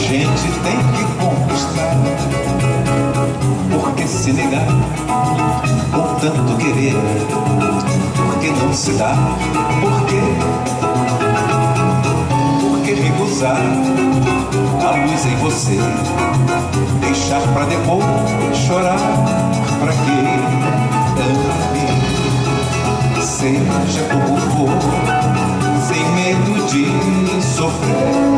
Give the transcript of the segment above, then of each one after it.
gente tem que conquistar. Por que se negar com tanto querer? Por que não se dá? Por quê? Por que recusar a luz em você? Deixar pra depois chorar, pra quê? Ame, seja como for, sem medo de sofrer.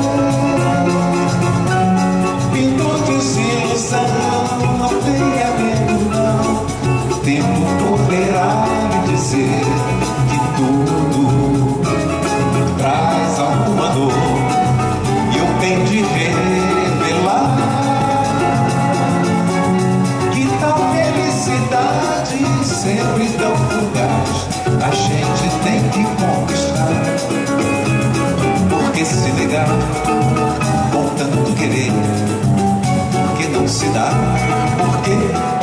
Pintou desilusão, não tenha medo não. O tempo poderá lhe dizer que tudo traz alguma dor, e eu tenho de revelar que tal felicidade sempre tão fugaz a gente tem que conquistar. Por que se negar com tanto querer? Por que não se dá? Por quê?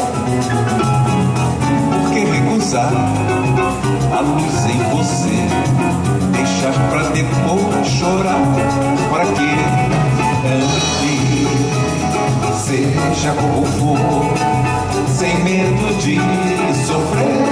Por que recusar a luz em você? Deixar pra depois chorar, pra quê? Ame, seja como for, sem medo de sofrer.